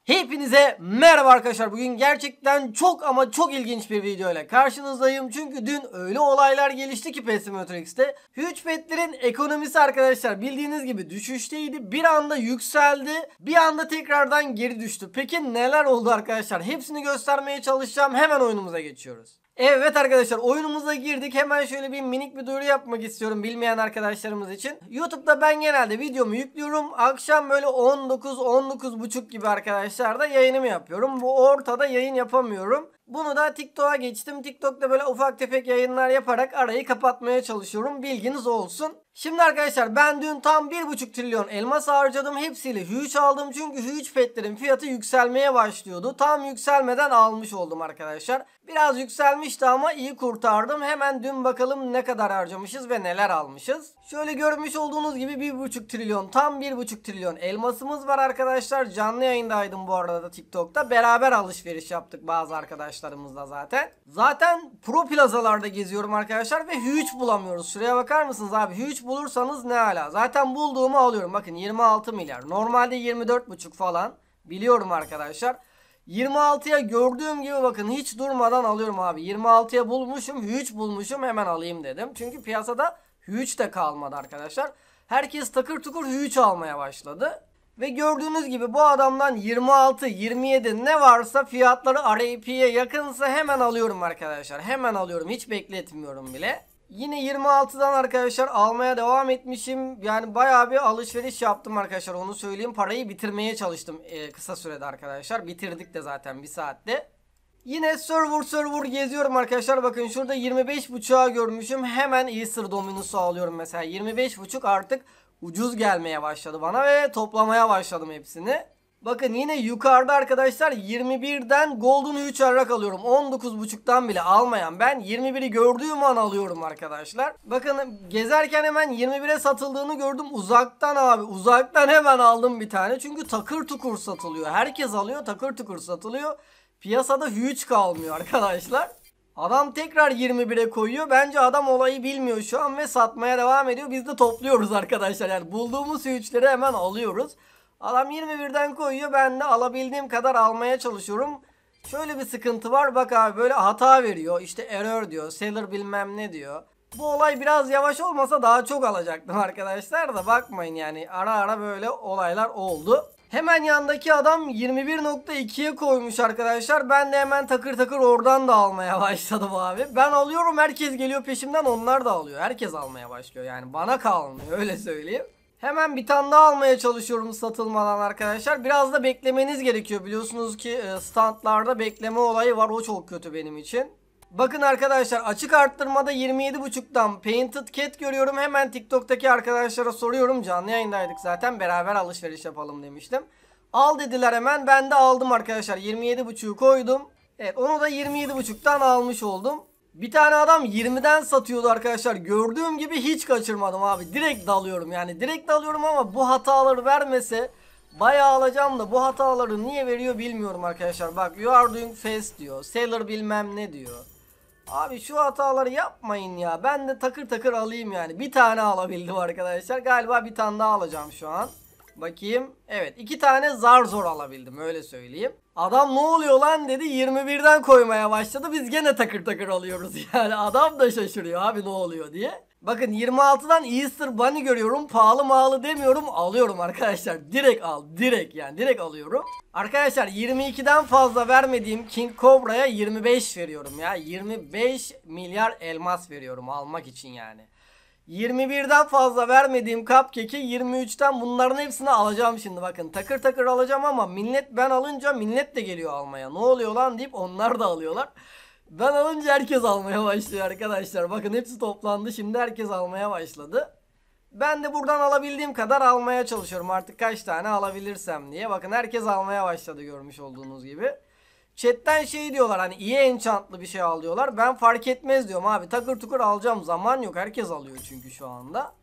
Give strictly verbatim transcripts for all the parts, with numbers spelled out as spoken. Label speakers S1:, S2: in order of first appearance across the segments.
S1: Hepinize merhaba arkadaşlar. Bugün gerçekten çok ama çok ilginç bir video ile karşınızdayım. Çünkü dün öyle olaylar gelişti ki Pesimetrix'te. Huge Pet'lerin ekonomisi arkadaşlar bildiğiniz gibi düşüşteydi. Bir anda yükseldi. Bir anda tekrardan geri düştü. Peki neler oldu arkadaşlar? Hepsini göstermeye çalışacağım. Hemen oyunumuza geçiyoruz. Evet arkadaşlar, oyunumuza girdik. Hemen şöyle bir minik bir duyuru yapmak istiyorum bilmeyen arkadaşlarımız için. YouTube'da ben genelde videomu yüklüyorum. Akşam böyle on dokuz on dokuz buçuk gibi arkadaşlar da yayınımı yapıyorum. Bu ortada yayın yapamıyorum. Bunu da TikTok'a geçtim. TikTok'ta böyle ufak tefek yayınlar yaparak arayı kapatmaya çalışıyorum. Bilginiz olsun. Şimdi arkadaşlar ben dün tam bir buçuk trilyon elmas harcadım. Hepsiyle Huge aldım. Çünkü Huge Pet'lerin fiyatı yükselmeye başlıyordu. Tam yükselmeden almış oldum arkadaşlar. Biraz yükselmişti ama iyi kurtardım. Hemen dün bakalım ne kadar harcamışız ve neler almışız. Şöyle görmüş olduğunuz gibi bir buçuk trilyon tam bir buçuk trilyon elmasımız var arkadaşlar. Canlı yayındaydım bu arada da TikTok'ta. Beraber alışveriş yaptık bazı arkadaşlarımızla zaten. Zaten pro plazalarda geziyorum arkadaşlar ve Huge bulamıyoruz. Şuraya bakar mısınız abi? Huge bulursanız ne ala. Zaten bulduğumu alıyorum. Bakın yirmi altı milyar. Normalde yirmi dört buçuk falan. Biliyorum arkadaşlar. yirmi altıya gördüğüm gibi bakın hiç durmadan alıyorum abi. yirmi altıya bulmuşum. Huge bulmuşum. Hemen alayım dedim. Çünkü piyasada Huge de kalmadı arkadaşlar. Herkes takır tukur Huge almaya başladı. Ve gördüğünüz gibi bu adamdan yirmi altı yirmi yedi ne varsa fiyatları R A P'ye yakınsa hemen alıyorum arkadaşlar. Hemen alıyorum. Hiç bekletmiyorum bile. Yine yirmi altıdan arkadaşlar almaya devam etmişim. Yani bayağı bir alışveriş yaptım arkadaşlar, onu söyleyeyim. Parayı bitirmeye çalıştım ee, kısa sürede arkadaşlar. Bitirdik de zaten bir saatte. Yine server server geziyorum arkadaşlar. Bakın şurada yirmi beş buçuğa görmüşüm. Hemen Easter Dominus'u alıyorum mesela. yirmi beş buçuk artık ucuz gelmeye başladı bana ve toplamaya başladım hepsini. Bakın yine yukarıda arkadaşlar yirmi birden Golden Huge Arrak alıyorum. on dokuz buçuktan bile almayan ben yirmi biri gördüğüm an alıyorum arkadaşlar. Bakın gezerken hemen yirmi bire satıldığını gördüm. Uzaktan abi, uzaktan hemen aldım bir tane. Çünkü takır tukur satılıyor. Herkes alıyor, takır tukur satılıyor. Piyasada Huge kalmıyor arkadaşlar. Adam tekrar yirmi bire koyuyor. Bence adam olayı bilmiyor şu an ve satmaya devam ediyor. Biz de topluyoruz arkadaşlar. Yani bulduğumuz Huge'leri hemen alıyoruz. Adam yirmi birden koyuyor. Ben de alabildiğim kadar almaya çalışıyorum. Şöyle bir sıkıntı var. Bak abi böyle hata veriyor. İşte error diyor. Seller bilmem ne diyor. Bu olay biraz yavaş olmasa daha çok alacaktım arkadaşlar da bakmayın yani. Ara ara böyle olaylar oldu. Hemen yandaki adam yirmi bir nokta ikiye koymuş arkadaşlar. Ben de hemen takır takır oradan da almaya başladım abi. Ben alıyorum, herkes geliyor peşimden, onlar da alıyor. Herkes almaya başlıyor yani, bana kalmıyor öyle söyleyeyim. Hemen bir tane daha almaya çalışıyorum satılmadan arkadaşlar. Biraz da beklemeniz gerekiyor. Biliyorsunuz ki standlarda bekleme olayı var. O çok kötü benim için. Bakın arkadaşlar açık arttırmada yirmi yedi buçuktan Painted Cat görüyorum. Hemen TikTok'taki arkadaşlara soruyorum. Canlı yayındaydık zaten. Beraber alışveriş yapalım demiştim. Al dediler hemen. Ben de aldım arkadaşlar. yirmi yedi buçuğu koydum. Evet, onu da yirmi yedi buçuktan almış oldum. Bir tane adam yirmiden satıyordu arkadaşlar. Gördüğüm gibi hiç kaçırmadım abi. Direkt dalıyorum yani. Direkt dalıyorum ama bu hataları vermese bayağı alacağım da bu hataları niye veriyor bilmiyorum arkadaşlar. Bak you are doing fast diyor. Seller bilmem ne diyor. Abi şu hataları yapmayın ya. Ben de takır takır alayım yani. Bir tane alabildim arkadaşlar. Galiba bir tane daha alacağım şu an. Bakayım. Evet, iki tane zar zor alabildim öyle söyleyeyim. Adam ne oluyor lan dedi, yirmi birden koymaya başladı. Biz gene takır takır alıyoruz yani. Adam da şaşırıyor abi ne oluyor diye. Bakın yirmi altıdan Easter Bunny görüyorum. Pahalı mağalı demiyorum, alıyorum arkadaşlar. Direkt al, direkt yani direkt alıyorum. Arkadaşlar yirmi ikiden fazla vermediğim King Cobra'ya yirmi beş veriyorum ya. yirmi beş milyar elmas veriyorum almak için yani. yirmi birden fazla vermediğim Cupcake'i yirmi üçten bunların hepsini alacağım şimdi. Bakın takır takır alacağım ama millet, ben alınca millet de geliyor almaya. Ne oluyor lan deyip onlar da alıyorlar. Ben alınca herkes almaya başlıyor arkadaşlar. Bakın hepsi toplandı, şimdi herkes almaya başladı. Ben de buradan alabildiğim kadar almaya çalışıyorum artık, kaç tane alabilirsem diye. Bakın herkes almaya başladı görmüş olduğunuz gibi. Chat'ten şey diyorlar, hani iyi enchantlı bir şey al diyorlar. Ben fark etmez diyorum abi, takır tukur alacağım, zaman yok, herkes alıyor çünkü şu anda.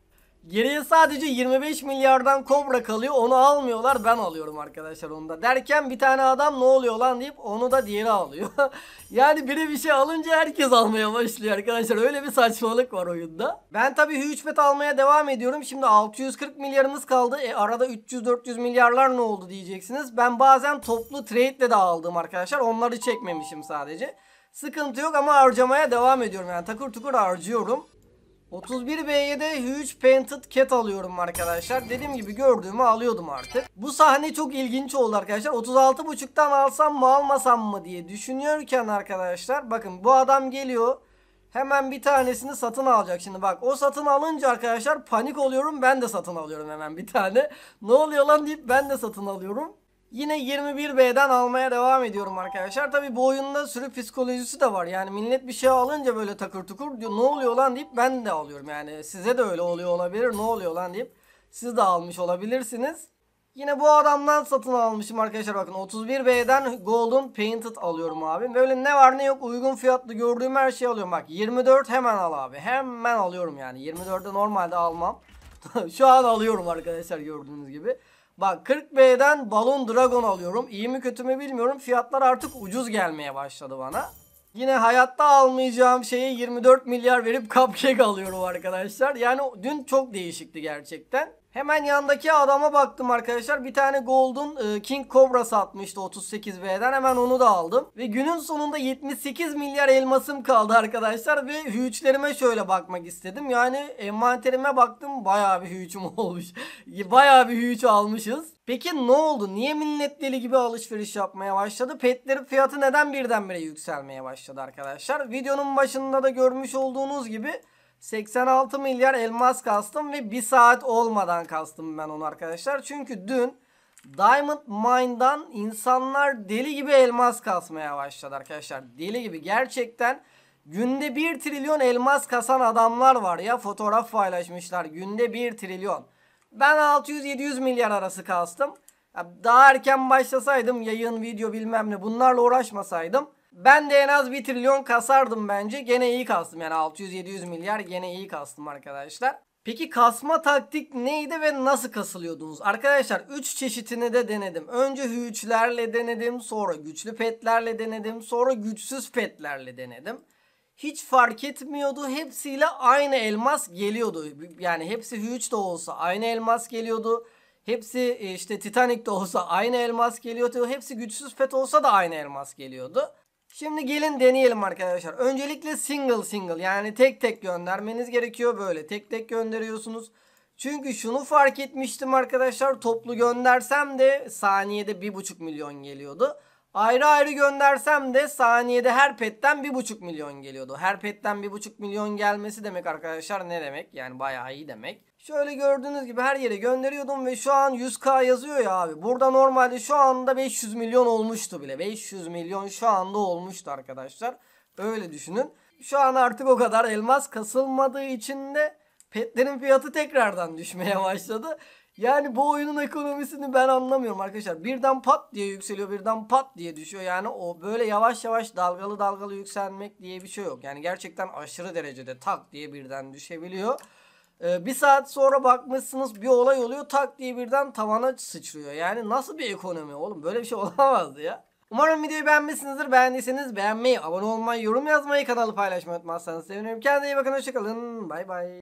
S1: Geriye sadece yirmi beş milyardan Kobra kalıyor. Onu almıyorlar, ben alıyorum arkadaşlar onu da. Derken bir tane adam ne oluyor lan deyip onu da diğeri alıyor. Yani biri bir şey alınca herkes almaya başlıyor arkadaşlar. Öyle bir saçmalık var oyunda. Ben tabii Huge Bet almaya devam ediyorum. Şimdi altı yüz kırk milyarımız kaldı. E arada üç yüz dört yüz milyarlar ne oldu diyeceksiniz. Ben bazen toplu trade'le de aldım arkadaşlar. Onları çekmemişim sadece. Sıkıntı yok ama harcamaya devam ediyorum. Yani takır tukur harcıyorum. otuz bir B'ye de Huge Painted Cat alıyorum arkadaşlar. Dediğim gibi gördüğümü alıyordum artık. Bu sahne çok ilginç oldu arkadaşlar. otuz altı buçuktan alsam mı almasam mı diye düşünüyorken arkadaşlar. Bakın bu adam geliyor. Hemen bir tanesini satın alacak. Şimdi bak o satın alınca arkadaşlar panik oluyorum. Ben de satın alıyorum hemen bir tane. Ne oluyor lan deyip ben de satın alıyorum. Yine yirmi bir B'den almaya devam ediyorum arkadaşlar. Tabi bu oyunda sürü psikolojisi de var. Yani millet bir şey alınca böyle takır tukur diyor. Ne oluyor lan deyip ben de alıyorum. Yani size de öyle oluyor olabilir. Ne oluyor lan deyip siz de almış olabilirsiniz. Yine bu adamdan satın almışım arkadaşlar. Bakın otuz bir B'den Golden Painted alıyorum abi. Böyle ne var ne yok uygun fiyatlı gördüğüm her şeyi alıyorum. Bak yirmi dört hemen al abi. Hemen alıyorum yani. yirmi dörtte normalde almam. Şu an alıyorum arkadaşlar gördüğünüz gibi. Bak kırk B'den Balon Dragon alıyorum. İyi mi kötü mü bilmiyorum. Fiyatlar artık ucuz gelmeye başladı bana. Yine hayatta almayacağım şeye yirmi dört milyar verip cupcake alıyorum arkadaşlar. Yani dün çok değişikti gerçekten. Hemen yandaki adama baktım arkadaşlar. Bir tane Golden King Cobra satmıştı otuz sekiz B'den. Hemen onu da aldım. Ve günün sonunda yetmiş sekiz milyar elmasım kaldı arkadaşlar. Ve huge'lerime şöyle bakmak istedim. Yani envanterime baktım. Bayağı bir huge'um olmuş. Bayağı bir huge almışız. Peki ne oldu? Niye millet deli gibi alışveriş yapmaya başladı? Petlerin fiyatı neden birdenbire yükselmeye başladı arkadaşlar? Videonun başında da görmüş olduğunuz gibi seksen altı milyar elmas kastım ve bir saat olmadan kastım ben onu arkadaşlar. Çünkü dün Diamond Mine'dan insanlar deli gibi elmas kasmaya başladı arkadaşlar. Deli gibi gerçekten günde bir trilyon elmas kasan adamlar var ya, fotoğraf paylaşmışlar günde bir trilyon. Ben altı yüz yedi yüz milyar arası kastım. Daha erken başlasaydım yayın video bilmem ne bunlarla uğraşmasaydım ben de en az bir trilyon kasardım bence. Gene iyi kastım yani altı yüz yedi yüz milyar gene iyi kastım arkadaşlar. Peki kasma taktik neydi ve nasıl kasılıyordunuz? Arkadaşlar üç çeşitini de denedim. Önce huge'lerle denedim, sonra güçlü petlerle denedim, sonra güçsüz petlerle denedim. Hiç fark etmiyordu. Hepsiyle aynı elmas geliyordu. Yani hepsi huge de olsa aynı elmas geliyordu. Hepsi işte Titanic de olsa aynı elmas geliyordu. Hepsi güçsüz pet olsa da aynı elmas geliyordu. Şimdi gelin deneyelim arkadaşlar. Öncelikle single single yani tek tek göndermeniz gerekiyor. Böyle tek tek gönderiyorsunuz. Çünkü şunu fark etmiştim arkadaşlar. Toplu göndersem de saniyede bir buçuk milyon geliyordu. Ayrı ayrı göndersem de saniyede her petten bir buçuk milyon geliyordu. Her petten bir buçuk milyon gelmesi demek arkadaşlar ne demek? Yani bayağı iyi demek. Şöyle gördüğünüz gibi her yere gönderiyordum ve şu an yüz K yazıyor ya abi. Burada normalde şu anda beş yüz milyon olmuştu bile. beş yüz milyon şu anda olmuştu arkadaşlar. Öyle düşünün. Şu an artık o kadar elmas kasılmadığı için de petlerin fiyatı tekrardan düşmeye başladı. Yani bu oyunun ekonomisini ben anlamıyorum arkadaşlar. Birden pat diye yükseliyor, birden pat diye düşüyor. Yani o böyle yavaş yavaş dalgalı dalgalı yükselmek diye bir şey yok. Yani gerçekten aşırı derecede tak diye birden düşebiliyor. Ee, bir saat sonra bakmışsınız bir olay oluyor, tak diye birden tavana sıçrıyor. Yani nasıl bir ekonomi oğlum, böyle bir şey olamazdı ya. Umarım videoyu beğenmişsinizdir. Beğendiyseniz beğenmeyi, abone olmayı, yorum yazmayı, kanalı paylaşmayı unutmazsanız sevinirim. Kendinize iyi bakın, hoşçakalın. Bay bay.